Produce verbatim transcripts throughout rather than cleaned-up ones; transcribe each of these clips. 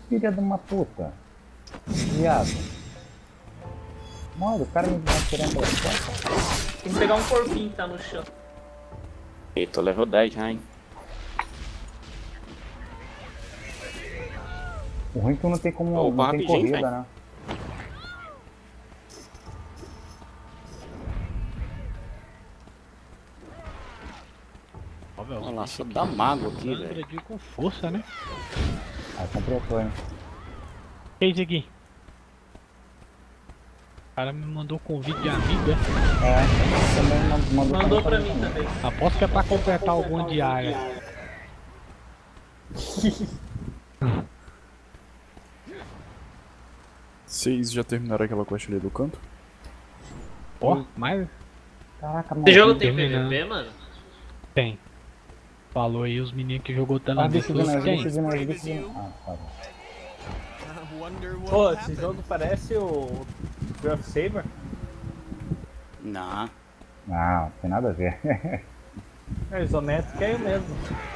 Filha de uma puta. Viado. Mano, o cara me atirando pelas costas. Tem que pegar um corpinho que tá no chão. Eita, tô level dez já, hein. O ruim é que não tem como. Ô, não tem rapidinho, corrida, véio. né? Olha lá, só dá mago aqui, velho. Agredir com força, né? Aí completou, hein? O que é isso aqui? O cara me mandou convite de amiga. É, também mandou, Mandou pra mim também. Aposto que é pra completar alguma diária. Vocês já terminaram aquela quest ali do canto? Ó, mas Caraca, mano. Esse jogo tem terminando. P V P, mano? tem. Falou aí os meninos que jogou Ah, Talambique. deixa eu ver, Tem. deixa eu ver, deixa eu ver. Ah, tá. Pô, esse jogo parece o Draft Saber. Não. Não, não tem nada a ver. É isométrico, é o mesmo.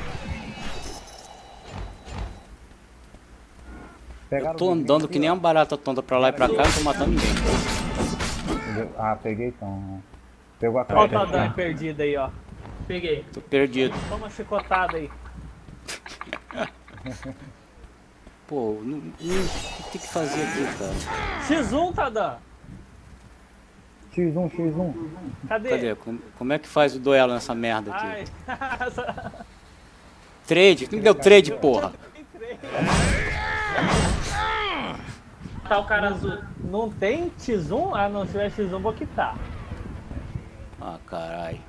Pegaram Eu tô o andando que nem uma barata tonta pra lá e pra cá, não tô matando ninguém. Entendeu? Ah, peguei então. Pegou a Olha o carta. Tadã perdido aí, ó. Peguei. Tô perdido. Toma uma chicotada aí. Pô, não, não, o que tem que fazer aqui, cara? X um, Tadã. xis um, xis um. Cadê? Cadê? Como, como é que faz o duelo nessa merda aqui? Ai. Trade? Quem me deu trade, porra? Tá o cara azul. Não tem X um? Ah, não, se tiver X um, vou quitar. Ah, carai.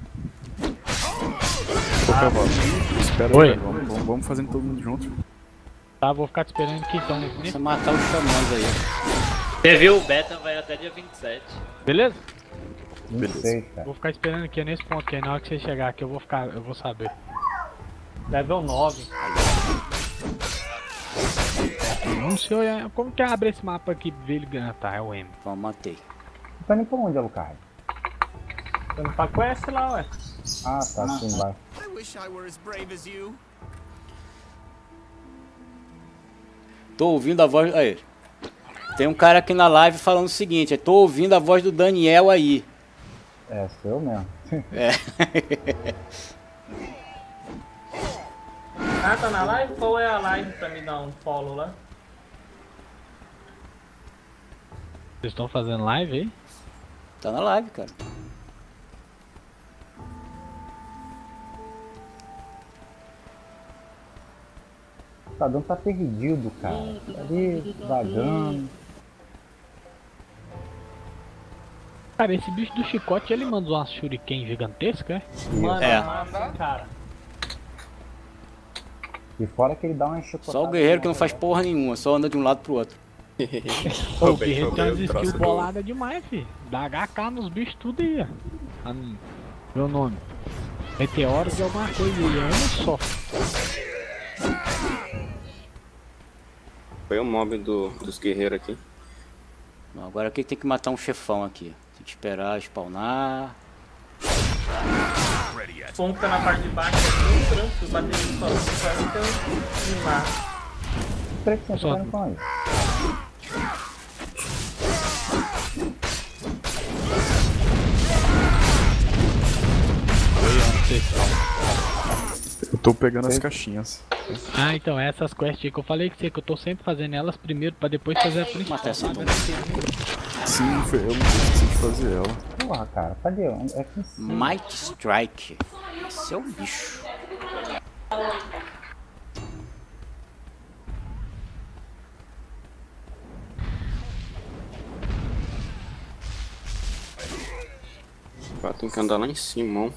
Ô, cavalo. Espera Oi. aí, vamos, vamos, vamos fazendo todo mundo junto. Tá, vou ficar te esperando aqui então. Né? Precisa matar os xamãs aí. Você viu? O beta vai até dia vinte e sete. Beleza? vinte e seis, cara. Vou ficar esperando aqui nesse ponto aqui. Na hora que você chegar aqui eu vou ficar, eu vou saber. Level nove. Não sei é, como que abre esse mapa aqui pra ver ele ganhar. Tá, é o M. Bom, matei. Não tá nem pra onde, Alucard? Tô indo pra quest lá, ué. Ah, tá, aqui embaixo. I wish I were as brave as you. Tô ouvindo a voz... Aí. Tem um cara aqui na live falando o seguinte. Tô ouvindo a voz do Daniel aí. É, sou eu mesmo. É. Ah, tá na live? Qual é a live pra me dar um follow lá? Vocês estão fazendo live aí? Tá na live, cara. O Tadão tá perdido, cara. Tá ali, vagando. Cara, esse bicho do chicote ele manda uma shuriken gigantesca, é? Mano, É. massa, cara. E fora que ele dá uma enxocotada. Só o guerreiro que não faz porra nenhuma, só anda de um lado pro outro. Pô, o guerreiro tem umas skills boladas demais, fi. Dá H K nos bichos tudo aí, ó. Ah, não. Meu nome. Meteoro de alguma coisa aí, é um só. Foi o mob do, dos guerreiros aqui. Bom, agora aqui tem que matar um chefão aqui. Tem que esperar spawnar. O ponto que tá na parte de baixo é um trampo, bater ele só. Só então me mata. Peraí que você Só- tá com isso. Eu tô pegando as caixinhas. Ah, então essas quests aí que eu falei que você que eu tô sempre fazendo elas primeiro pra depois fazer a principal. Matar essa tumba. Sim, foi eu, não esqueci de fazer ela. Porra, cara, cadê? É aqui em cima. Might Strike. Esse é o bicho. Agora tem que andar lá em cima, ó.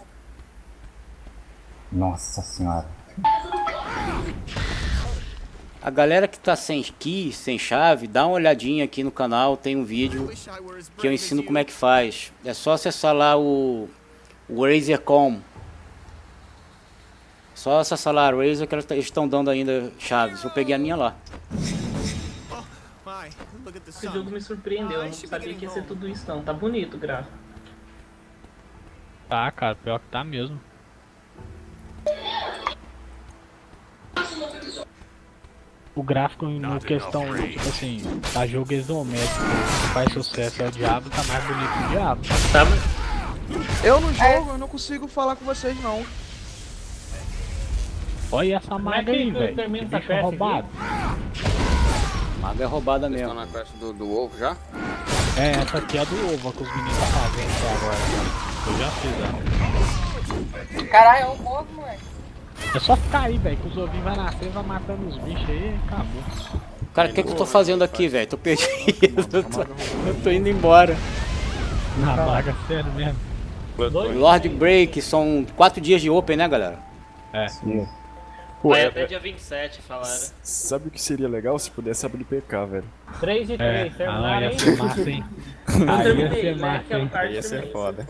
Nossa senhora. A galera que tá sem key, sem chave, dá uma olhadinha aqui no canal, tem um vídeo Wish I were as que eu brave ensino as como you. é que faz. É só acessar lá o, o Razercom. Só acessar lá a Razer que eles estão dando ainda chaves. Eu peguei a minha lá. My, look at the Esse sun. jogo me surpreendeu, eu não should be sabia getting que ia ser home. tudo isso não. Tá bonito o gráfico. Tá, cara, pior que tá mesmo. o gráfico no questão, tipo assim, tá jogo isométrico, faz sucesso, é o diabo, tá mais bonito que o diabo. Tá, Eu no jogo, eu não consigo falar com vocês não. Olha essa Como é maga que aí, tu velho. termina Que essa bicho quest roubado. Maga é roubada Vocês mesmo. estão na quest do, do ovo já? É, essa aqui é do ovo que os meninos tá fazendo até agora. Eu já fiz ela. Caralho, é um ovo, moleque. É só ficar aí, velho, que os ovinhos vai nascer, vai matando os bichos aí e acabou. Cara, o que, que eu tô fazendo aqui, velho? Tô perdido. Eu tô, eu tô indo embora. Na vaga, sério mesmo. Lord Break, são quatro dias de Open, né, galera? É. Pô, Vai é- até dia vinte e sete, falaram. sabe o que seria legal se pudesse abrir P K, velho? três de É, três, ah, terminaram, ia hein? ser massa, hein? Eu Aí ia terminei, ser né? massa, Aquela hein? parte Ia ser terminei. foda.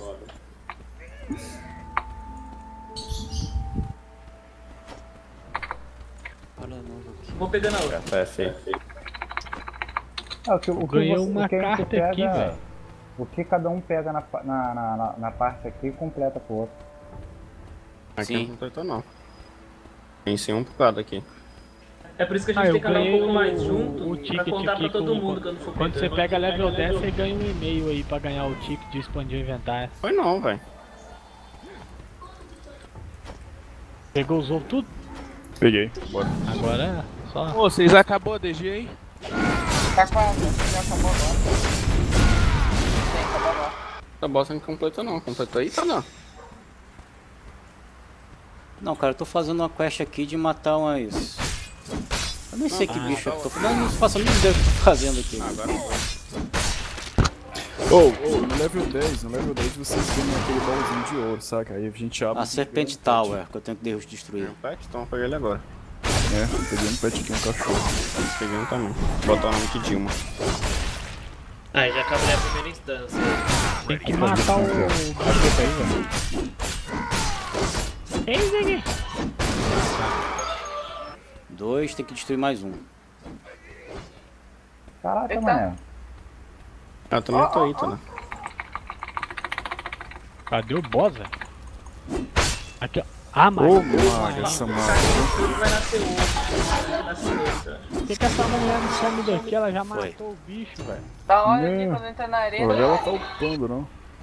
Vou pegando a outra. Café feio. Ah, o que, o que Ganhei você- uma o que a gente carta pega, aqui, velho. O que cada um pega na, pa- na, na, na, na parte aqui completa pro outro. Aqui Sim. não completou não. Tem sim um por cada aqui. É por isso que a Ah, gente eu tem que andar um ganhei pouco mais o- junto o pra ticket contar aqui pra todo com- mundo quando for Quando você pegando. pega level dez, você ganha um e-mail aí pra ganhar o ticket de expandir o inventário. Foi não, velho. Pegou os ovos tudo? Peguei, bora. Agora é só. Ô, vocês acabou a D G aí? Tá quase, já acabou agora. Sim, acabou agora. A bosta não completou não. Completou aí, tá não. Não, cara, eu tô fazendo uma quest aqui de matar umas... Eu nem sei que Ah, bicho tá é que eu tô... Não, não faço a mínima ideia do que eu tô fazendo aqui. Agora foi. Ô, ô, no level dez, no level dez vocês ganham aquele baúzinho de ouro, saca? Aí a gente abre... A Serpent Tower, que eu tenho que de- destruir. Tem um pet? Então eu peguei ele agora. É, peguei um pet aqui, um cachorro. Peguei um também. Botar o nome aqui Dilma. Aí já acabei a primeira instância. Tem que matar o bicho aí, velho. Ei, Ziggy! Dois, tem que destruir mais um. Caraca, Eita. mané. Ah, também tô aí, tá né? Cadê o boss, velho? Aqui, ó. Ah, mas. Ô, maga, essa maga. Tudo vai nascer outro. Vai nascer outra. Por que, que essa mulher não some daqui? Ela já Foi. matou o bicho, velho. Da hora aqui, Né? quando entra na Pô, arena. ela tá upando, não.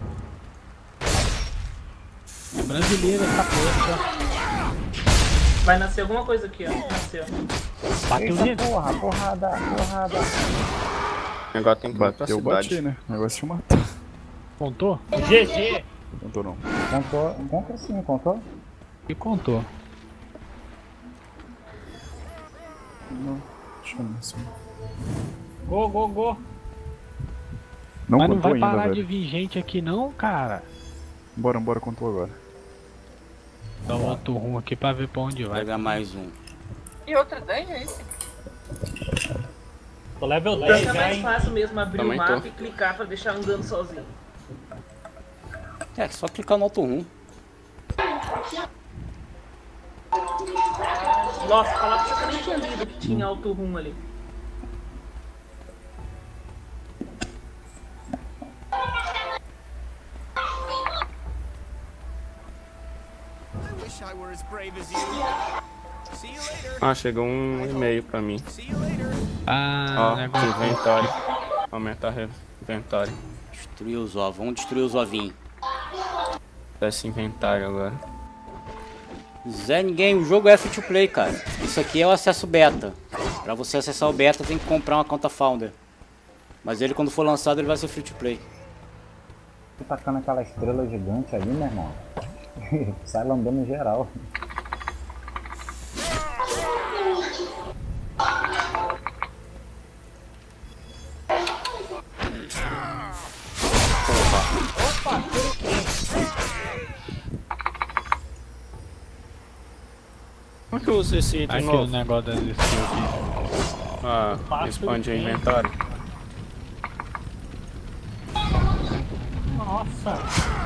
É brasileira essa porra. Vai nascer alguma coisa aqui, ó. Nasceu. Bateu Eita nele. porra, porrada, porrada. Agora tem que ir pra Bateu, cidade. bati, né? O negócio é matar. Contou? G G. Não tô não. Contou, conta sim, contou? E contou. Não, deixa eu ver assim. Go, go, go. Não Mas não contou vai ainda, parar de velho. vir gente aqui não, cara. Bora, bora, contou agora. Dá um outro rumo aqui pra ver pra onde Vai vai. pegar mais um. E outra dungeon, isso? Tô level Então dez é já, mais hein? fácil mesmo abrir Também o mapa tô. e clicar pra deixar andando sozinho. É, só clicar no auto rum. Nossa, falar que você nem tinha lido que tinha auto room ali. I wish I were as brave as you. See you later. Ah, chegou um e-mail pra mim. See you later. Ah, Ó, negócio. inventário. Aumentar o inventário. Destruir os ovos. Vamos destruir os ovinhos. Desce inventário agora. Zé ninguém, o jogo é free to play, cara. Isso aqui é o acesso beta. Pra você acessar o beta tem que comprar uma conta founder. Mas ele quando for lançado ele vai ser free to play. Tô tacando aquela estrela gigante ali, meu irmão. Sai lambendo geral. Como é que eu uso esse item Aqui o novo? negócio das skills aqui. Ah, expande o inventário. Nossa.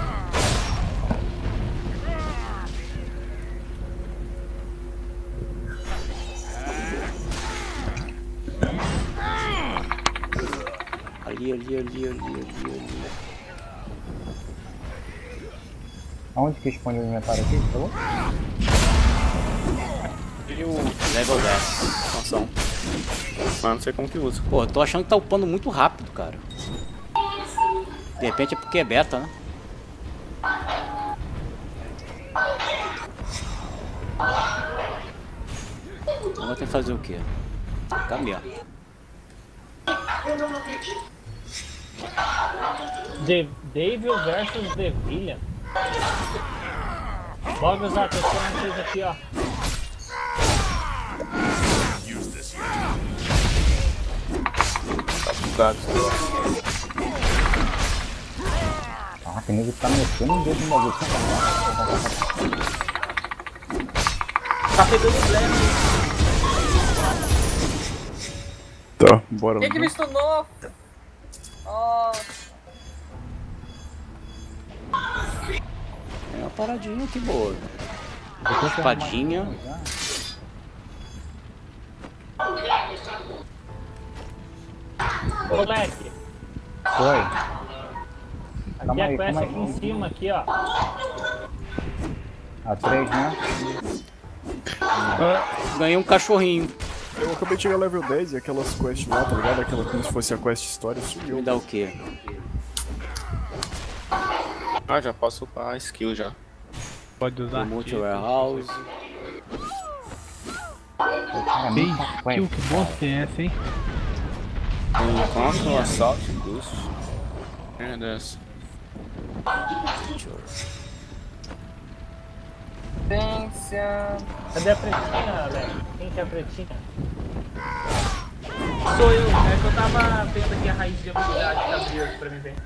Ali, ali, ali, ali, ali, ali. Aonde que expõe o inventário aqui, por favor? E o level dez. Atenção. Mas não sei como que usa. Pô, eu tô achando que tá upando muito rápido, cara. De repente é porque é beta, né? Agora tem que fazer o quê? Caminhar. The Devil versus The Villain. Bora usar a questão vocês aqui, ó. Tá bugado. Ah, tem nego que tá mexendo no dedo no bagulho. Tá pegando black. Tá, bora. Quem que me stunou? Oh. É uma paradinha que boa. Espadinha. Moleque, Foi. aqui Calma é aí, a quest calma aqui aí. em cima, aqui, ó. A três, né? Ganhei um cachorrinho. Eu acabei de chegar level dez e aquelas quests lá, tá ligado? Aquela como se fosse a quest história sumiu. Me dá o quê? Ah, já posso upar a skill já. Pode usar. Multi Warehouse. Cara, Bem, muita que quest, que bosta é essa, hein? Encontro, assalto, boost. É dessa. Pensa. Cadê a pretinha, Alex? Quem que é a pretinha? Sou eu, é que eu tava vendo aqui a raiz de habilidade que abriu aqui pra mim ver.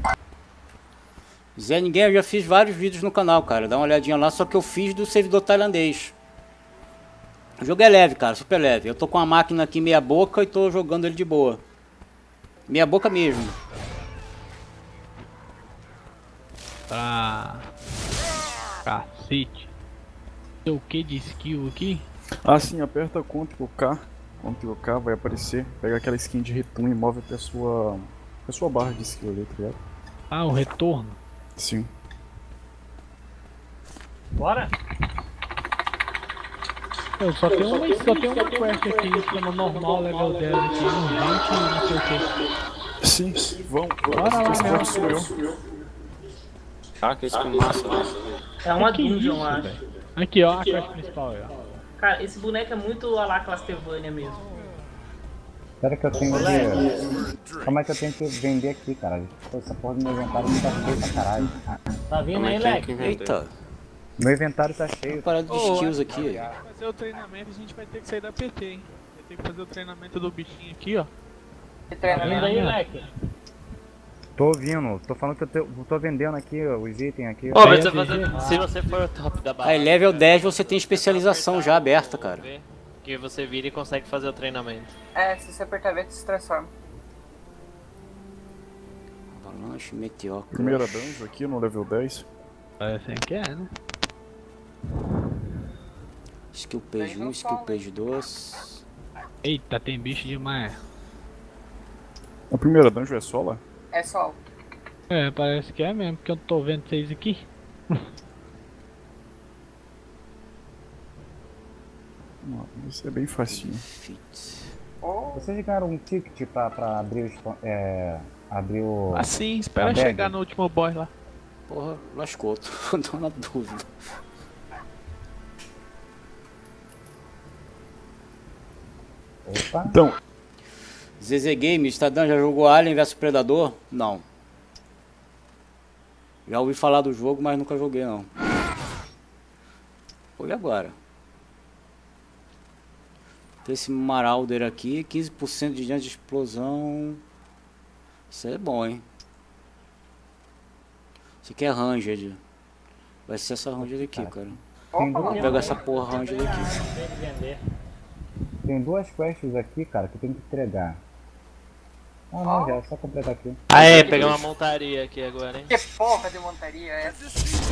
Zé Ninguém, eu já fiz vários vídeos no canal, cara. Dá uma olhadinha lá, só que eu fiz do servidor tailandês. O jogo é leve, cara, super leve. Eu tô com a máquina aqui meia boca e tô jogando ele de boa. Meia boca mesmo. Tá. Cacete. Tem o que de skill aqui? Ah, sim, aperta Ctrl K. Ctrl K vai aparecer. Pega aquela skin de return e move até a sua, a sua barra de skill ali, tá ligado? Ah, o retorno. Sim. Bora? Eu só tenho uma, só tenho uma quest aqui, chama normal level dez aqui, urgente e não sei o que. Sim, vão. Bora lá, Esse meu. cara sumiu. Tá, que isso com massa. É uma Que dungeon, isso, eu acho. velho? Aqui, ó, a quest principal aí, ó. Cara, esse boneco é muito a lá Castlevania mesmo. Espera que eu tenho que... Como é que eu tenho que vender aqui, cara? Essa porra do meu inventário tá cheio pra caralho. Tá vindo aí, Leque? Eita, Meu inventário tá cheio. parada de skills aqui. Fazer o treinamento, a gente vai ter que sair da P T, hein? Vai ter que fazer o treinamento do bichinho aqui, ó. Que Tá vindo treinamento. aí, Leque? Tô ouvindo, tô falando que eu tô, tô vendendo aqui ó, os itens aqui. Ô, mas você fazer, se você for o top da barra, Aí, level dez você tem especialização já aberta, cara. que você vira e consegue fazer o treinamento. É, se você apertar V, se transforma. Avalanche, meteor. Primeira dungeon aqui no level dez. Parece que é, né? Skill page um, skill page dois. Eita, tem bicho demais. A primeira dungeon é só lá? É sol. É, parece que é mesmo, porque eu tô vendo vocês aqui. Não, isso é bem facinho. Oh. Vocês ganharam um ticket pra, pra abrir, os, é, abrir o... Ah sim, espera a chegar bag? no último boss lá. Porra, lascou, tô, tô na dúvida. Opa. Então, Z Z Games, Tadão, já jogou Alien versus Predador? Não. Já ouvi falar do jogo, mas nunca joguei não. Foi agora. Tem esse Marauder aqui, quinze por cento de chance de explosão. Isso é bom, hein? Isso aqui é Ranged. Vai ser essa Ranged aqui, cara. Tem Vou duas, pegar essa porra Ranged aqui. tem duas quests aqui, cara, que tem que entregar. Ah não, já é só completar aqui. Aê, pegar uma montaria aqui agora, hein? Que porra de montaria é essa?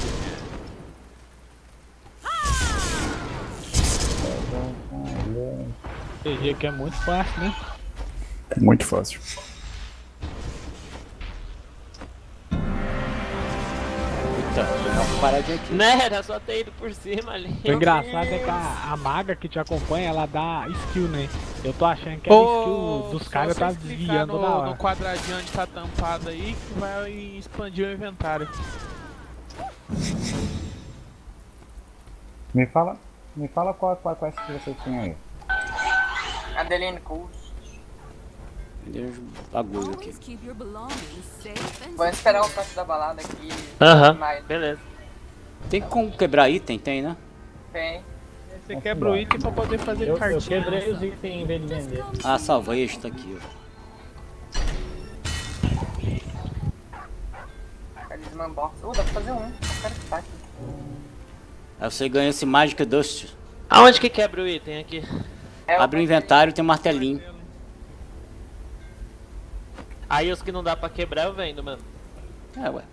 C G que é muito fácil, né? muito fácil. Eita, vou dar uma paradinha aqui. Né, era só ter ido por cima ali. O engraçado é que a, a maga que te acompanha, ela dá skill, né? Eu tô achando que a skill dos só caras tá você clicar desviando no, da hora. no quadradinho onde tá tampado aí que vai expandir o inventário. Me fala, me fala qual, qual quest que você tinha aí. Adeline Coast. Deixa eu agulho aqui. Vamos esperar o toque da balada aqui. Aham, mais. beleza. Tem como quebrar item? Tem, né? Tem. Você quebra o item pra poder fazer Eu, cartinha. eu quebrei os itens em vez de vender. Ah, salvei este aqui, ó. Talismã box. Uh, dá pra fazer um. Eu quero que tá aqui. Aí você ganha esse Magic Dust. Aonde que quebra o item aqui? É Abre o inventário e tem um martelinho. Aí os que não dá pra quebrar eu vendo, mano. É, ué.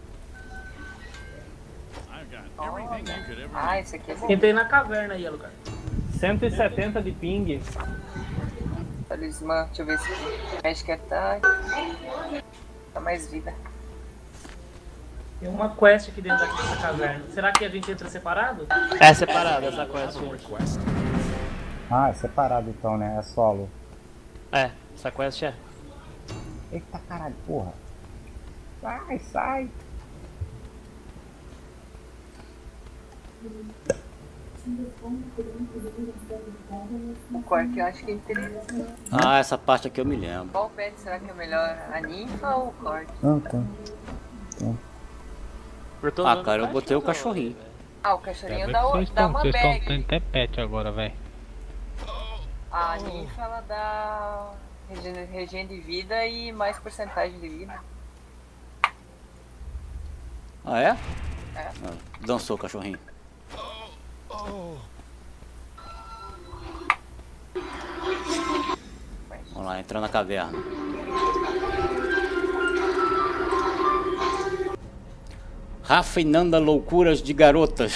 Ah, esse aqui é bom. Entrei na caverna aí, lugar. cento e setenta de ping. Talismã, deixa eu ver se Magic Attack. Dá mais vida. Tem uma quest aqui dentro dessa caverna. Será que a gente entra separado? É separado essa quest. Ah, é separado então, né? É solo. É, essa quest é. Eita caralho, porra. Sai, sai. O Cork eu acho que é interessante. Ah, essa parte aqui eu me lembro. Qual pet será que é melhor? A ninfa ou o Cork? Ah, tá. Tá. Ah, cara, eu botei o cachorrinho. Ah, o cachorrinho Quer ver dá, que o, Vocês dá estão uma vocês estão bag. tendo até pet agora, velho. A ninfa ela dá regen, regen de vida e mais porcentagem de vida. Ah, é? É. Ah, dançou o cachorrinho. Vamos lá, entrando na caverna. Rafa e Nanda Loucuras de Garotas.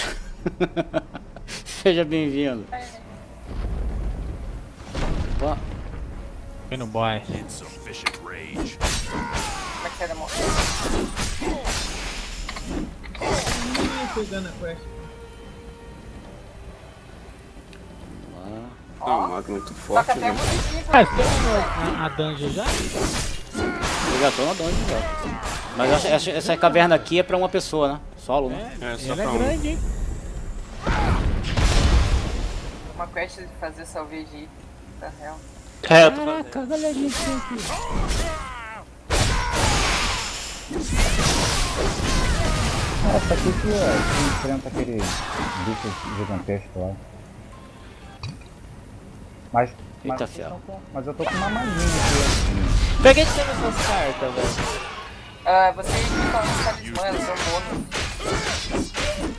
Seja bem-vindo. Opa. Foi no boy. Como é que sai da mão? Pegando a quest. É uma máquina muito Só que forte, até né? bonitinho. Ah, você tá na a dungeon já? Eu já tô na dungeon já. Mas essa, essa, essa caverna aqui é pra uma pessoa, né? Solo, né? É, só Ela pra é um. grande, hein? Uma quest de fazer salve de da real. É, eu tô fazendo. Caraca, galerinha que tem aqui. Essa aqui que, é, que enfrenta aquele bicho gigantesco lá. Mas, mas, Eita, eu ferro. tô com- mas eu tô com uma maninha aqui assim. Pra que você tem essas cartas, velho? Ah, você fica no talismã, elas são bônus.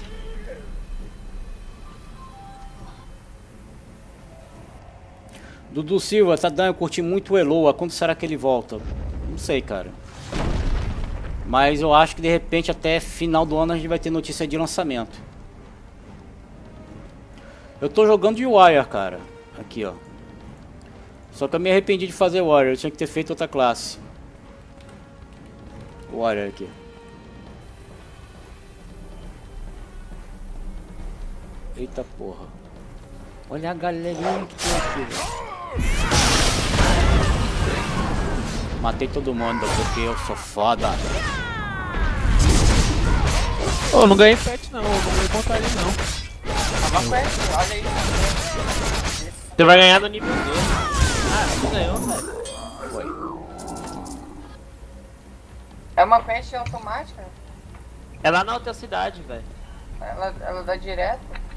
Dudu Silva, Tadã, eu curti muito o Eloa. Quando será que ele volta? Não sei, cara. Mas eu acho que de repente até final do ano a gente vai ter notícia de lançamento. Eu tô jogando de Warrior, cara. Aqui, ó. Só que eu me arrependi de fazer Warrior. Eu tinha que ter feito outra classe. Warrior aqui. Eita porra. Olha a galerinha que tem aqui, velho. Matei todo mundo porque eu sou foda. Ô, oh, não ganhei pet não, não ganhei pontaria não. Uma quest, olha aí. Você vai ganhar no nível dois. Ah, você ganhou, velho. Foi. É uma quest automática? É lá na outra cidade, velho. Ela, ela dá direto?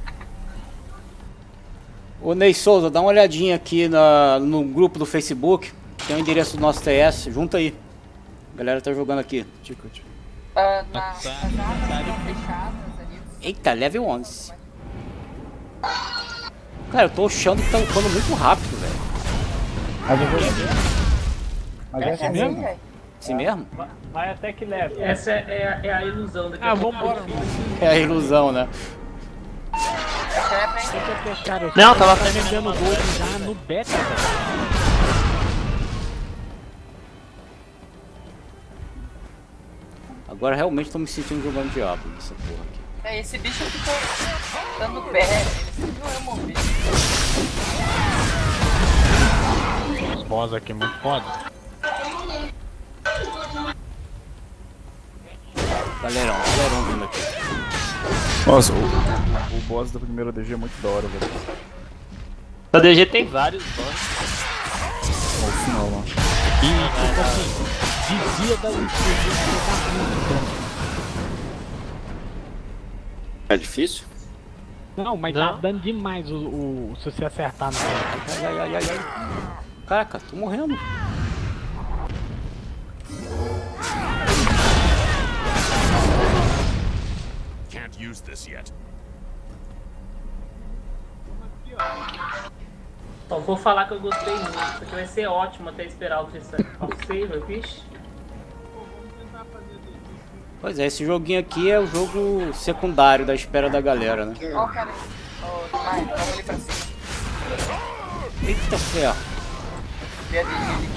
Ô Ney Souza, dá uma olhadinha aqui na, no grupo do Facebook. Tem o endereço do nosso T S, junta aí. A galera tá jogando aqui. Ticket. Ah, na, nas áreas estão fechadas ali. Eita, level onze. Cara, eu tô achando que tá upando muito rápido, velho. Mas eu vou... Mas É é assim, assim mesmo? velho. Assim mesmo? Vai- Vai até que leve. Essa é, é a- é a ilusão daqui. Ah, vambora. É a ilusão, né? Acho que é pra entender. Cara, Não, tava tá terminando vendendo uma gold coisa. já no beta, velho. Agora realmente tô me sentindo jogando Diablo nessa porra aqui. É, esse bicho ficou dando pé. Ele não é um bicho. boss aqui muito foda. Galerão, galerão vindo aqui. Nossa, o, o boss da primeira D G é muito da hora, velho. A D G tem vários boss. Olha o final lá. E, tipo assim, dizia da insurgência da música. É difícil? Não, mas Não. tá dando demais o, o se você acertar no tempo. Ai, ai, ai, ai, ai. Caraca, tô morrendo. Can't use this yet. Só vou falar que eu gostei muito. Isso aqui vai ser ótimo até esperar o off-saver, vixe. Pois é, esse joguinho aqui é o jogo secundário da espera da galera, né? Ó o cara aí. Ó, vai, vamos ali pra cima. Eita ferro. Vê a D G ali.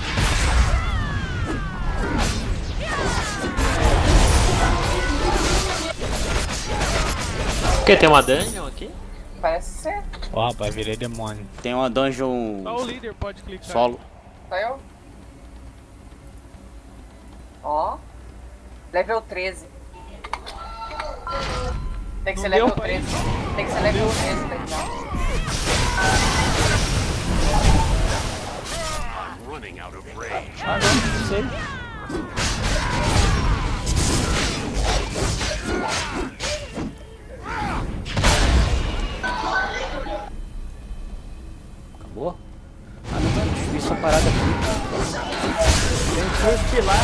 O que? Tem uma dungeon aqui? Parece ser. Ó, rapaz, virei demônio. Tem uma dungeon Só o líder pode clicar. solo. Só eu? Ó. Level treze. Tem que ser Não deu level pra treze. Tem que ser level treze, tá ligado? Running out of range. Ah, não, não sei. Acabou? Ah, não, não, destruir essa parada aqui. Tem que respirar.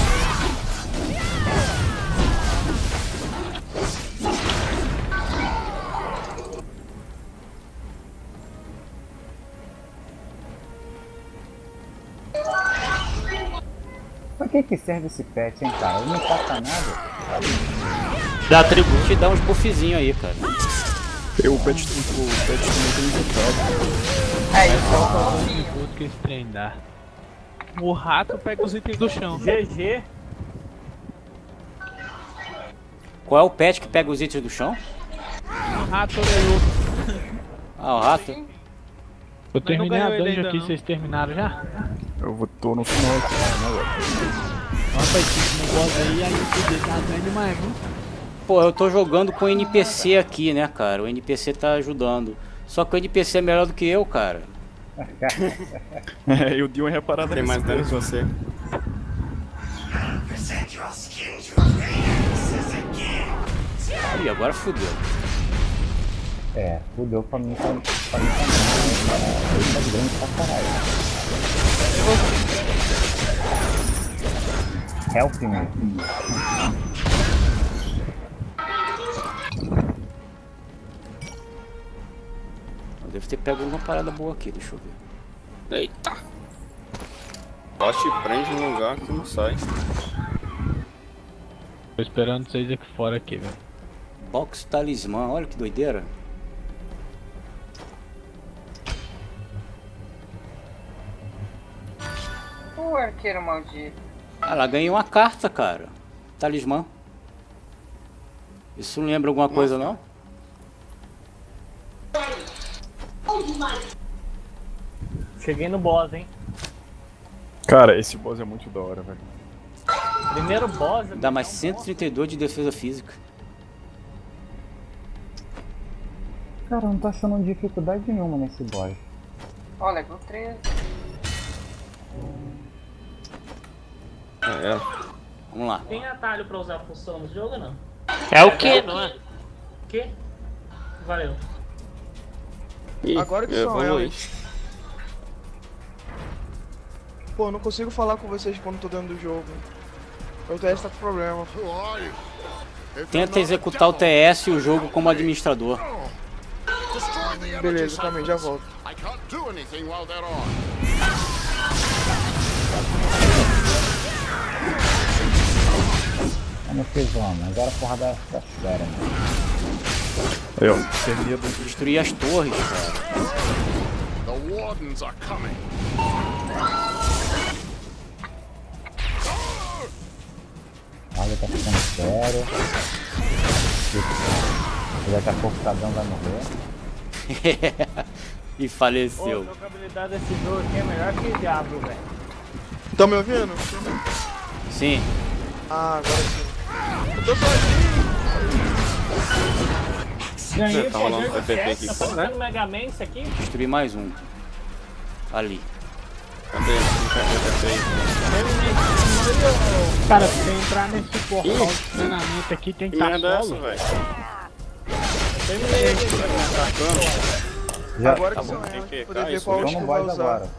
Pra que que serve esse pet, hein, cara? Ele não taca nada. Dá tributo. Te dá uns buffzinhos aí, cara. Eu, o pet, o pet também tem inventado. É isso, ó. Tudo que esse trem dá. O rato pega os itens do chão. G G. Qual é o pet que pega os itens do chão? O rato orelhudo. Ah, o rato? Eu terminei a ganhou ele dungeon ainda aqui, não. vocês terminaram já? Eu vou, tô no final aqui, né, velho? Nossa, esse negócio aí, aí o poder tá grande demais, viu? Pô, eu tô jogando com o N P C aqui, né, cara? O N P C tá ajudando. Só que o N P C é melhor do que eu, cara. É, eu dei uma reparada Tem mais dano que você. Ih, agora fudeu. É, fudeu pra mim, pra, pra mim também, né, cara? Ele tá grande pra caralho. Help me. Eu devo ter pego uma parada boa aqui, deixa eu ver. Eita. Só te prende num lugar que não sai. Tô esperando vocês aqui fora aqui, velho. Box talismã, olha que doideira. O arqueiro maldito. Ah lá, ganhei uma carta, cara. Talismã. Isso não lembra alguma coisa, não? Cheguei no boss, hein? Cara, esse boss é muito da hora, velho. Primeiro boss. Dá mais cento e trinta e dois de defesa física. Cara, eu não tô achando dificuldade nenhuma nesse boss. Ó, level treze. É. Vamos lá. Tem atalho pra usar a função no jogo ou não? É o que, não é? O quê? Valeu. Ih, Agora que eu são evoluí. elas. Pô, não consigo falar com vocês quando tô dentro do jogo. O T S tá com problema. Tenta executar o T S e o jogo como administrador. Beleza, também, já volto. I can't do anything while they're on. Ah, meu filhão, agora a porra da, da esfera, mano. Aí, ó, terminei a dungeon. Destruir as torres, cara. The wardens are coming. Olha, tá ficando sério. Daqui a pouco o Cadão vai morrer. E faleceu. Ô, a jogabilidade desse jogo aqui é melhor que o Diablo, velho. Tá me ouvindo? Sim. Ah, agora sim. Eu tô sozinho. Ganhei o Tá rolando poder do P P P Chess, aqui tá fora, parecendo o Mega Man isso aqui? Destruí mais um. Ali. Cadê? Não quer P P P aí. Cara, pra você entrar nesse portal de treinamento aqui tem que Que estar merda é essa, solo. velho? Terminei aqui. Já, Agora tá que bom, você tem vai que poder ficar ver isso qual tô ult no que vai boss usar. agora.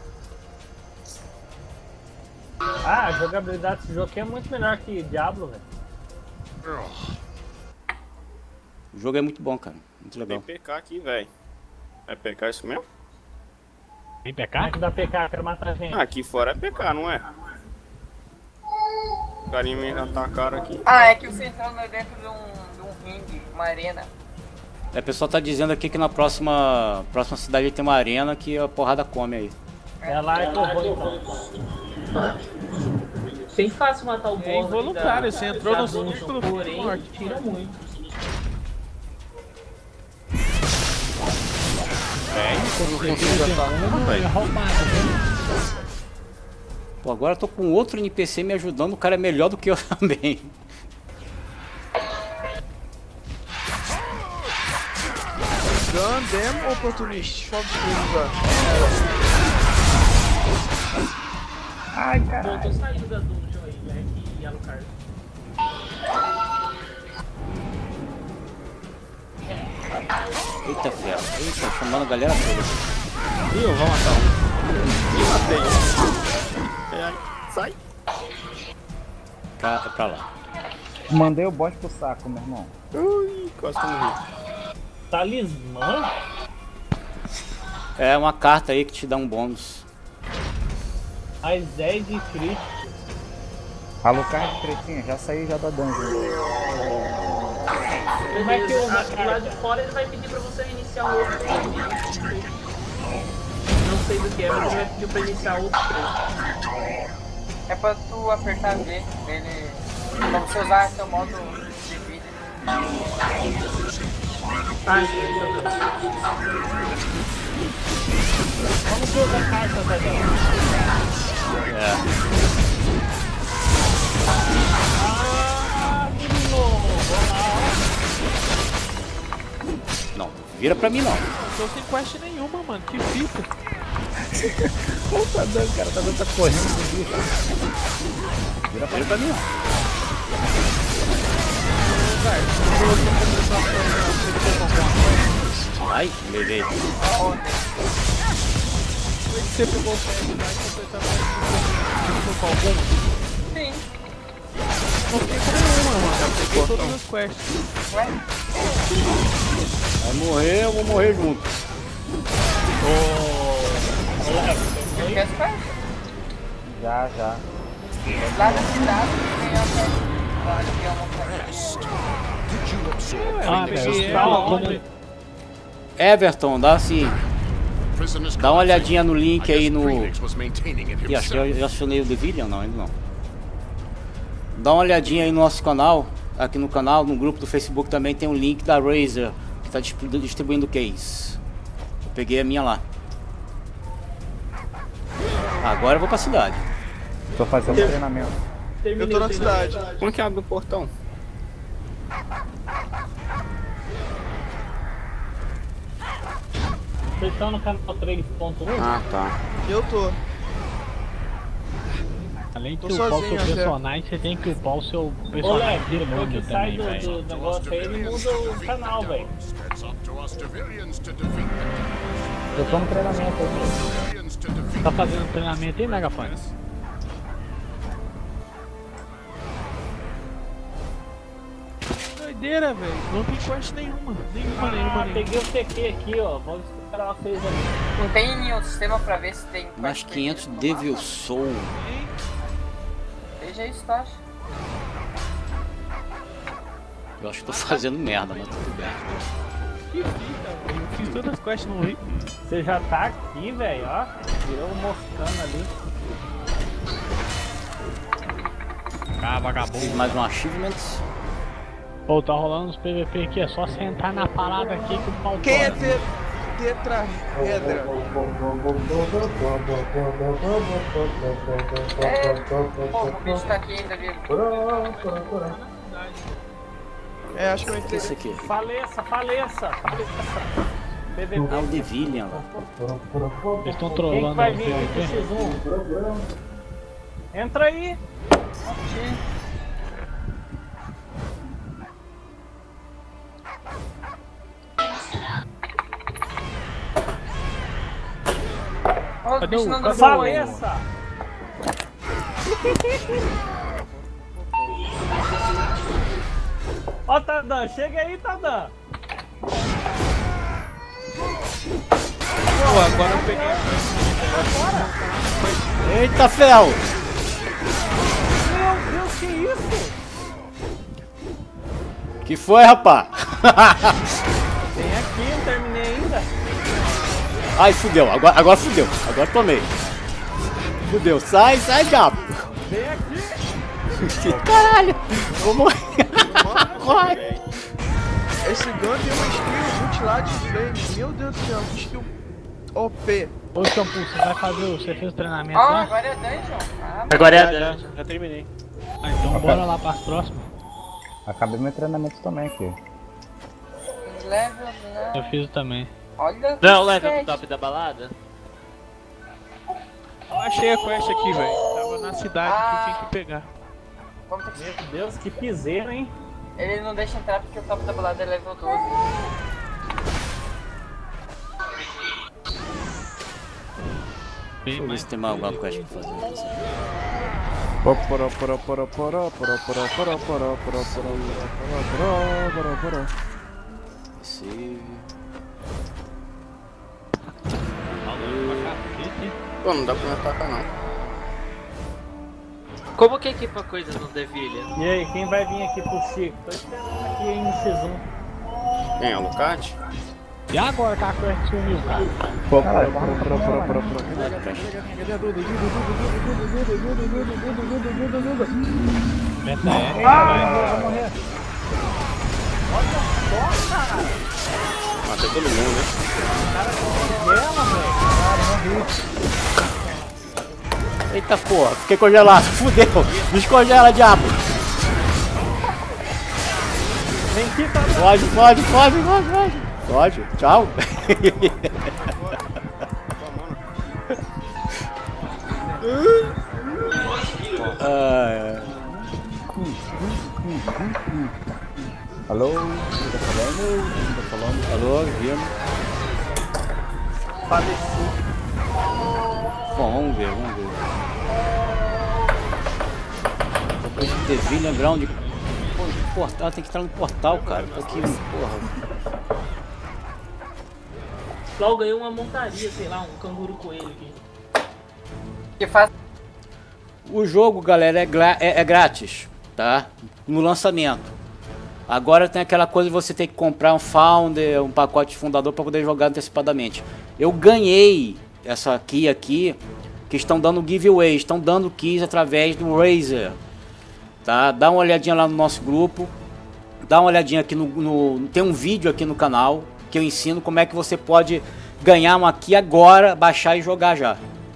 Ah, a jogabilidade desse jogo aqui é muito melhor que Diablo, velho. O jogo é muito bom, cara. Muito Tem legal. P K aqui, velho. É P K isso mesmo? Tem P Como é K? que dá P K? Quero matar a gente. Ah, aqui fora é P K, não é? O carinha me atacaram aqui. Ah, é que você entrou dentro de um, de um ringue, uma arena. É, o pessoal tá dizendo aqui que na próxima, próxima cidade tem uma arena que a porrada come aí. É lá que eu vou então. Bem fácil matar o boss. É involuntário, você entrou no dungeon, círculo, porém, morte. tira muito. Pô, agora eu tô com outro N P C me ajudando, o cara é melhor do que eu também. Gundam Opportunist. Qual dos três usar? Ai, Pô, eu caralho. tô saindo da dungeon aí, velho, que Alucard. Eita ferro, eita, chamando a galera toda. Ih, eu vou matar um. Ih, matei. É, sai. Pra, é pra lá. Mandei o boss pro saco, meu irmão. Ui, quase que eu morri. Talismã? É uma carta aí que te dá um bônus. Aizé de crítico. Alucard pretinha, já saí já da dungeon. Como é que eu do lado de fora ele vai pedir pra você iniciar um outro treino. Não sei do que é, mas ele vai pedir pra iniciar outro treino. É pra tu apertar V, ele... pra você usar seu modo de vídeo. Ah, entendi. Vamos jogar a carta, velho. É. Ah, menino! Vamos lá. Não, vira pra mim não. Não tô sem quest nenhuma, mano. Que fita. Pô, tá dando, cara, tá dando, tá correndo com bicho. Vira pra, Vira pra mim não. Ai, levei. Você pegou o pé de lá e completar mais ficou com algum? Sim. Não fiquei com nenhuma, mano. Eu peguei todas as quests. Ué? Vai morrer, eu vou morrer junto. Você quer as cartas? Já, já. Lá da cidade tem a festa. Lá tem uma festa. Ah, peguei velho, ela como- ontem. Everton, dá assim. Dá uma olhadinha no link aí no. Ih, acho que eu já acionei o Devillian, não, ainda não. Dá uma olhadinha aí no nosso canal. Aqui no canal, no grupo do Facebook também tem um link da Razer que tá distribuindo case. Eu peguei a minha lá. Agora eu vou pra cidade. Tô fazendo treinamento. Eu tô na cidade. Como que abre o portão? Vocês estão no canal três ponto um? Ah, tá. Eu tô. Além de Tô upar o seu sozinho até. personagem, você tem que upar o seu Ô, personagem Léo, depois demônio que sai também, do, velho. do negócio aí, ele muda o canal, velho. Eu tô no treinamento aí. Tá fazendo treinamento aí, Megafone? Doideira, velho. Não tem quest nenhuma. Nenhuma, nenhuma, Ah, nenhuma. peguei o T Q aqui, ó. Vamos esperar vocês ali. Não tem nenhum sistema pra ver se tem... Mais quinhentos Devil Soul. Veja isso, Tocha. Eu acho que tô fazendo merda, mas tudo bem. Que fita, velho. Eu fiz todas as quests no Rio. Você já tá aqui, velho, ó. Virou um moscando ali. Ah, vagabundo. Fiz mais um achievement. Pô, tá rolando uns P V P aqui, é só você entrar na parada aqui que o pau Quem é tora. ter... tetrahedra. É, pô, o bicho tá aqui ainda, viu? É, acho que eu O que é entrei. isso aqui? Faleça, faleça, faleça. P V P. Ah, o Devillian lá. Eles estão Quem que trolando vai o vir aqui pro P V P. X um? Entra aí. Ó, o Cadê bicho o- não cadê dá o- Faleça. Ó, Tadan, chega aí, Tadan. Pô, agora eu peguei. Eita, Fel! Meu Deus, que isso? Que foi, rapá? Vem aqui, não terminei ainda. Ai, fudeu. Agora, agora fudeu. Agora tomei. Fudeu. Sai, sai, diabo. Vem aqui. Caralho. Vou morrer. Corre. Esse gun tem uma skill mutilade flame. Meu Deus do céu, que skill O P. Ô, Shampoo, você vai fazer o... Você fez o treinamento Ó, lá? agora é dungeon. Ah, Agora é a Já, dungeon. já terminei. Ah, então bora lá pras próximas. Acabei meu treinamento também aqui. level, né? Eu fiz também. Olha. Não, level sete. no top da balada. Eu achei a quest aqui, velho. Tava na cidade que tinha que pegar. Vamos ter que... Meu Deus, que piseiro, hein? Ele não deixa entrar porque o top da balada é level doze. Deixa eu ver se tem mais alguma coisa pra fazer. Poró, poró, poró, poró, poró, poró, poró, poró, poró, poró, poró, poró, poró. Esse... Pô, não dá pra me atacar não. Como que equipa coisas no Devilha? E aí, quem vai vir aqui pro Chico? Tô esperando aqui aí no X um. Quem é o Lucati? E agora que a quest sumiu, cara? Poró, poró, poró, poró, poró, poró. Meta é, Ah, vai. vou morrer. Matei todo mundo, né? Congela, velho. Eita porra, fiquei congelado, fudeu. Descongela, diabo. Vem aqui, tá? Foge, foge, foge, foge, foge. Foge, tchau. Ah, Alô? Quem tá falando? Quem tá falando? alô, vindo. Padeci. Bom, vamos ver, vamos ver. Depois de Devillian Ground. Pô, portal, tem que entrar no portal, cara. Tô aqui, porra. Logo ganhou uma montaria, sei lá, um canguru coelho aqui. Que faz... O jogo, galera, é, gra- é, é grátis, tá? No lançamento. Agora tem aquela coisa de você ter que comprar um Founder, um pacote de fundador para poder jogar antecipadamente. Eu ganhei essa key aqui, que estão dando giveaway, estão dando keys através do Razer, tá? Dá uma olhadinha lá no nosso grupo, dá uma olhadinha aqui no, no... Tem um vídeo aqui no canal que eu ensino como é que você pode ganhar uma key agora, baixar e jogar já.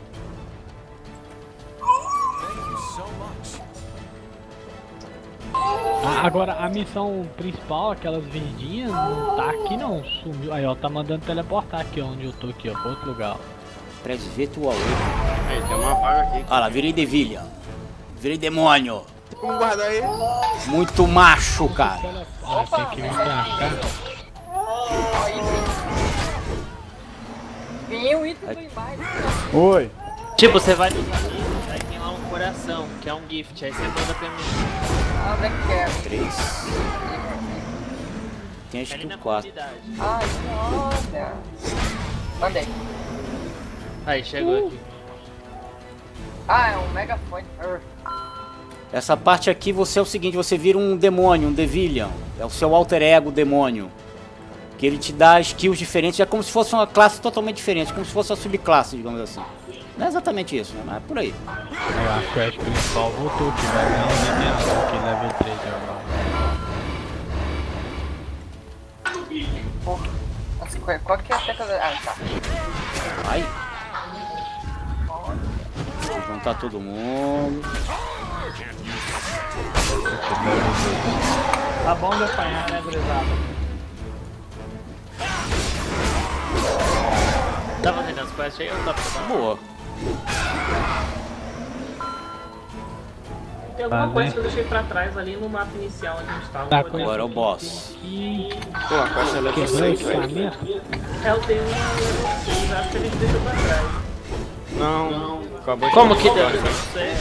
Ah, agora, a missão principal, aquelas verdinhas, não tá aqui não, sumiu. Aí, ó, tá mandando teleportar aqui, ó, onde eu tô aqui, ó, pra outro lugar. Presvitual. Aí, tem uma vaga aqui. Ah lá, virei Devillian. Virei demônio. Tem como guardar ele? Muito macho, cara. Ah, tem que vir pra cá. Ganhei um item do embaixo. Oi. Tipo, você vai nos amigos, aí tem lá um coração, que é um gift, aí você manda pra mim. Ah, onde é que quer? Três. Tem acho Ali na que quatro. comunidade. Ai, olha. Mandei. Aí, chegou aqui. Ah, é um megafone. Ur. Essa parte aqui, você é o seguinte, você vira um demônio, um Devillian. É o seu alter ego demônio. Que ele te dá skills diferentes, é como se fosse uma classe totalmente diferente, como se fosse uma subclasse, digamos assim. Não é exatamente isso, né? Mas é por aí. Aí, ó, a quest principal voltou aqui, vai ganhar um linear aqui, level três agora. Porra, as Ué, qual que é a tecla da... Ah, tá. Ai. Vou juntar todo mundo. Tá bom de apanhar, né, gurizada? Tá fazendo as quests aí ou tá fazendo? Boa. Tem alguma Tá, coisa né? que eu deixei pra trás ali no mapa inicial onde a gente tava. Tá, Pode- Agora é o boss. E Pô, a caixa ela é quebrou o decente, velho. equipamento. É, eu tenho uma level seis, acho que a gente deixou pra trás. Não, não. Acabou de Como que deu? colocar, Não né? sei.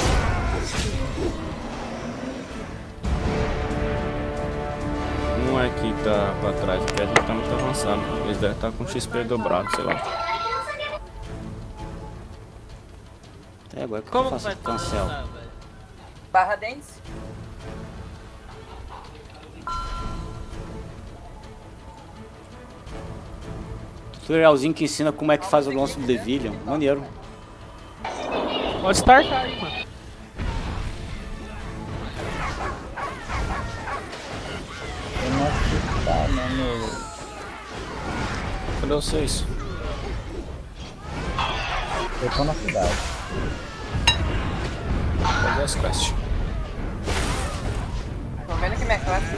Não é que tá pra trás, porque a gente tá muito avançado. Eles devem estar com X P dobrado, sei lá. Até agora que eu Como que faço vai cancel. funcionar, velho? Barra dance? Tutorialzinho que ensina como é que faz o lance do Devillion. Maneiro. Pode startar aí, mano. Eu não acho que tá, mano. Cadê vocês? Eu tô na cidade. Cadê as quests? Tô vendo que minha classe.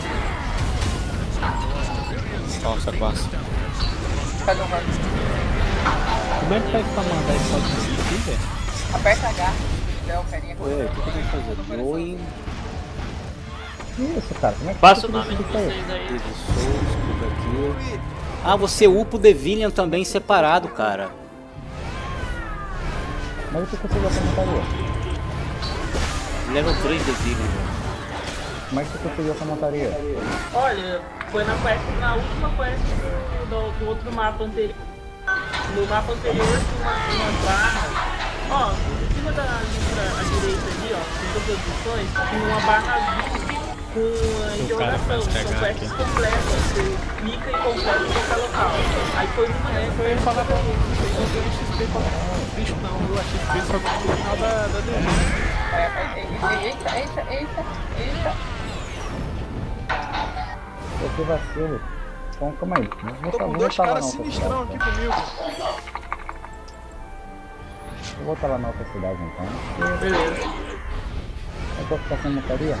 Nossa, quase. Cadê o Marcos? Como é que faz pra mandar esse código aqui, velho? Aperta H. Deu o carinha. Ué, o que eu tenho que fazer? Going, Que isso, cara? Como é que Passa o você nome de isso aí? vocês aí. David Souls, tudo aqui. Ah, você upa o Devillion também separado, cara. Mas o que você já comentaria? Level três Devillion. Como é que você conseguiu essa montaria? Olha, foi na quest, na última quest do, do, do outro mapa anterior. No mapa anterior tinha uma, uma barra. Ó, em cima da letra à direita ali, ó, em todas as opções, tinha uma barra azul com a interrogação. São quests completas. Você clica e completa em qualquer local. Aí foi uma dessas. Eu ia falar pra você, vocês não deu X P pra bicho não, viu? A X P só no final da, da desenho. Eita, eita, eita, eita. Pô, que vacilo. Então, calma aí. Não vou Tô tá- com vou dois voltar lá caras na outra sinistrão cidade, aqui comigo. Vou voltar lá na outra cidade então. Beleza. Eu vou ficar sem montaria?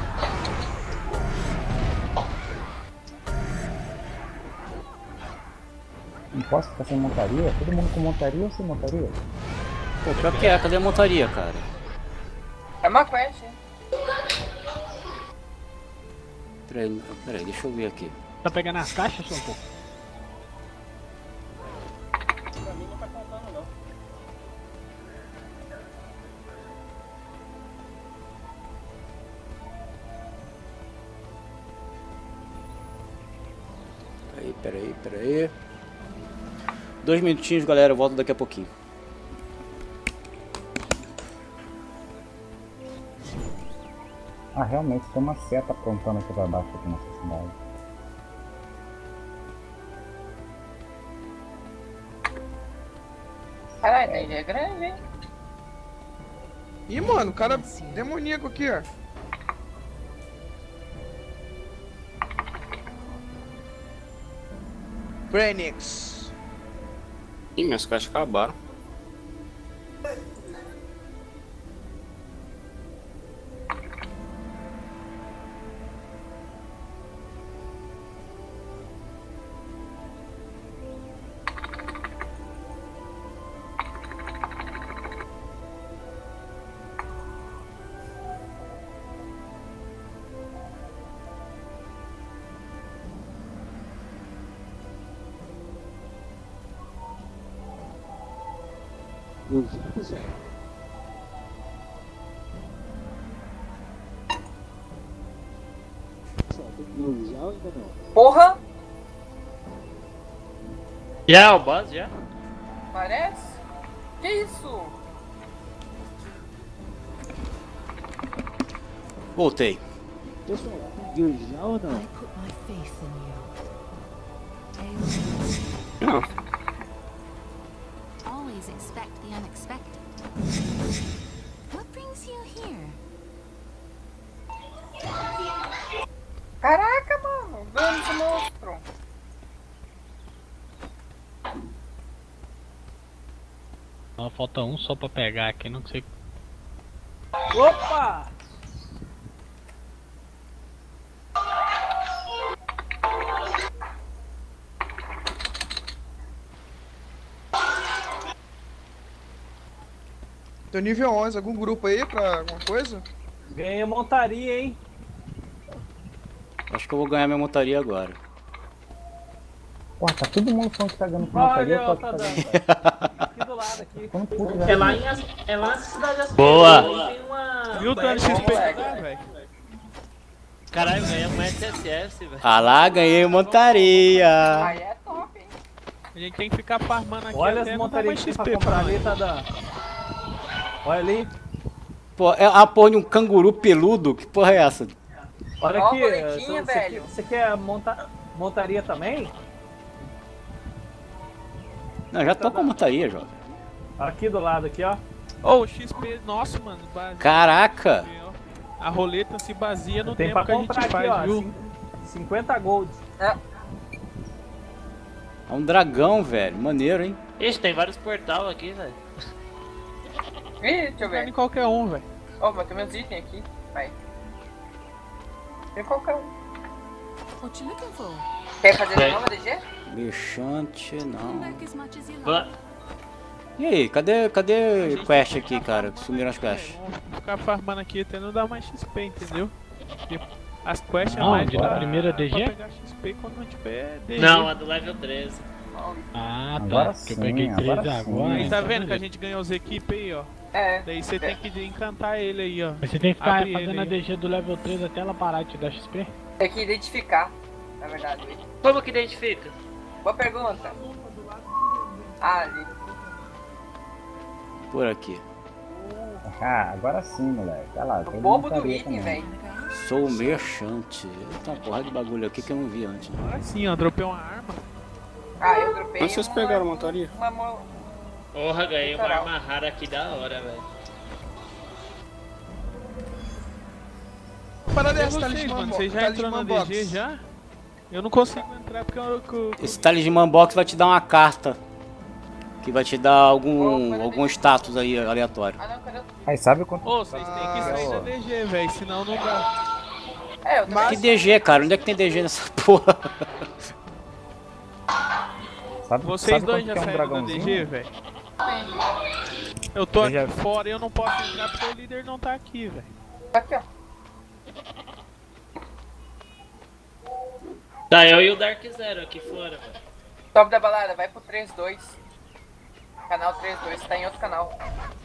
Não posso ficar sem montaria? Todo mundo com montaria ou sem montaria? Pô, pior que é, cadê a montaria, cara? É uma quest, hein? Peraí, peraí, deixa eu ver aqui. Tá pegando as caixas, só um pouco? Pra mim não tá contando, não. Peraí, peraí, peraí. Dois minutinhos, galera, eu volto daqui a pouquinho. Ah, realmente, tem uma seta apontando aqui pra baixo aqui nessa cidade. Caralho, a ilha é grande, hein? Ih, mano, o cara demoníaco aqui, ó. Brainix. Ih, minhas caixas acabaram. Porra! Já, o boss, já? Parece? Que isso? Voltei. Pessoal, conseguiu já ou não? Não. Always expect the unexpected. What brings you here? Caraca, mano, vamos esse monstro. Só falta um só pra pegar aqui, não sei. Opa! Tô nível onze, algum grupo aí pra alguma coisa? Ganhei montaria, hein? Acho que eu vou ganhar minha montaria agora. Porra, tá todo mundo falando que tá ganhando com montaria, eu tô aqui tá fazendo. Aqui do lado, aqui. É lá, em, As- é lá na cidade das Boa! Pedras, tem uma... Viu o dano X P, velho? Caralho, ganhamos um S S S, velho. Ah lá, ganhei montaria. Aí é top, hein? A gente tem que ficar farmando aqui Olha até as não dar montarias mais que tem X pra P comprar pra ali, nós. tá dando. Olha ali. Pô, é a porra de um canguru peludo? Que porra é essa? Olha Ó, aqui. bonequinha, você, velho. Você quer monta... montaria também? Não, já tô com montaria, jovem. Aqui do lado, aqui, ó. Ô, o X P, nossa, mano. base- Caraca! A roleta se baseia no Tem tempo pra que a gente comprar aqui, faz, ó. viu? cin- cinquenta gold. É. É um dragão, velho. Maneiro, hein? Ixi, tem vários portal aqui, velho. Ih, deixa eu Não é ver. em qualquer um, velho. Ó, mas tem meus itens aqui. Vai. Tem qualquer um. What you looking for? Quer fazer de Tem. novo, D G? Mexante, não. Work as much as you Ba- like. E aí, cadê, cadê quest aqui, cara? Sumiram as quests. Vamos ficar farmando aqui até não dar mais X P, entendeu? Porque as quests é Não, mais de pra, da primeira pra D G? pegar X P quando não tiver D G. Não, a do level treze. Ah, tá. Agora Porque eu sim, peguei três agora agora. Aí sim. tá vendo que a gente ganhou as equipes aí, ó. É. Daí você tem que encantar ele aí, ó. Mas você tem que ficar Abre fazendo ele a aí. D G do level três até ela parar de te dar X P? Tem que identificar, na verdade. Como que identifica? Boa pergunta. Ah, ali. Por aqui. Ah, agora sim, moleque. Olha lá, tem Bobo do montaria item, também. velho. Sou merchante. Tem uma porrada de bagulho aqui que eu não vi antes. Agora sim, ó. Dropei uma arma. Ah, eu dropei. Onde vocês uma- pegaram a montaria? Uma mo... Porra, ganhei uma Literal. arma rara aqui da hora, velho. Parada é E essa, vocês, talismã, mano? bo- Vocês já entrou na talismã D G box. já? Eu não consigo entrar porque eu... eu- Esse talismã box vai te dar uma carta. Que vai te dar algum, algum status aí aleatório. Ah, não, cadê o... Aí sabe quanto. Ô, vocês têm que sair da D G, velho. Senão não dá. É, eu também. Que D G, cara? Onde é que tem D G nessa porra? Sabe, Vocês sabe dois quanto já que é um saíram da dragãozinho? D G, velho? Eu tô Eu aqui já- fora e eu não posso entrar porque o líder não tá aqui, velho. Aqui, ó. Tá, eu e o Dark Zero aqui fora, velho. Top da balada, vai pro três dois. Canal três dois, tá em outro canal.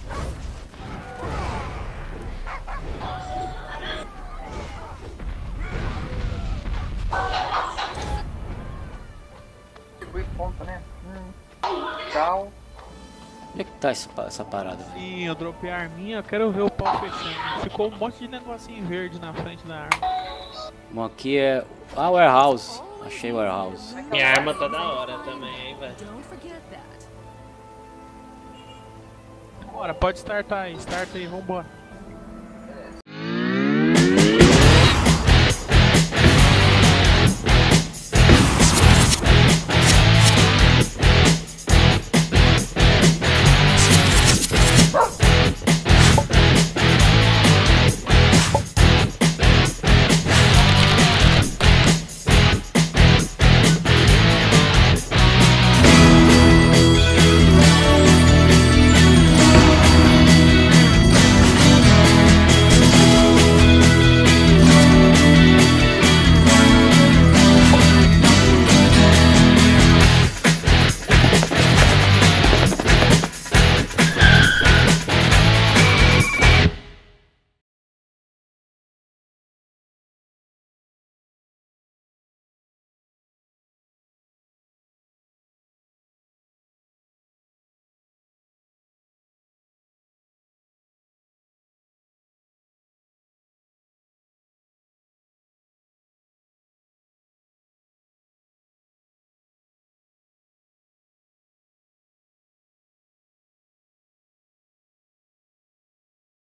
Distribui ponto, né? Hum. Tchau. Onde é que tá essa, pa- essa parada? velho? Sim, eu dropei a arminha, eu quero ver o pau fechando. Ficou um monte de negocinho verde na frente da arma. Bom, aqui é. Ah, warehouse. Achei warehouse. Minha arma tá da hora também, hein, velho. Don't forget that. Bora, pode startar aí, starta aí, vambora.